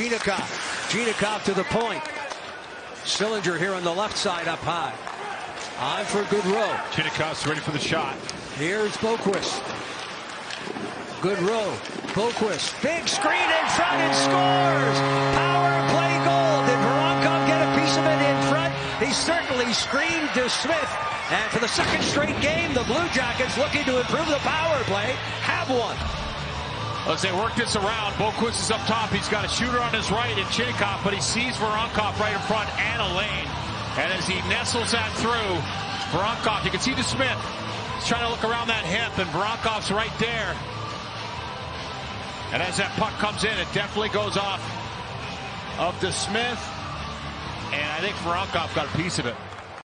Chinakhov. Chinakhov to the point. Sillinger here on the left side up high. On for Goodrow. Chinakhov's ready for the shot. Here's Boqvist. Goodrow. Boqvist. Big screen in front and scores. Power play goal. Did Voronkov get a piece of it in front? He certainly screamed to Smith. And for the second straight game, the Blue Jackets looking to improve the power play have one. As they work this around, Boqvist is up top. He's got a shooter on his right in Chinakhov, but he sees Voronkov right in front and a lane. And as he nestles that through, Voronkov, you can see the Smith. He's trying to look around that hip, and Voronkov's right there. And as that puck comes in, it definitely goes off of the Smith. And I think Voronkov got a piece of it.